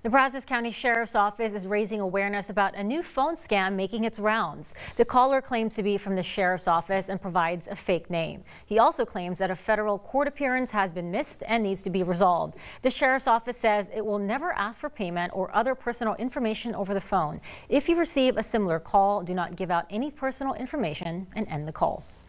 The Brazos County Sheriff's Office is raising awareness about a new phone scam making its rounds. The caller claims to be from the Sheriff's Office and provides a fake name. He also claims that a federal court appearance has been missed and needs to be resolved. The Sheriff's Office says it will never ask for payment or other personal information over the phone. If you receive a similar call, do not give out any personal information and end the call.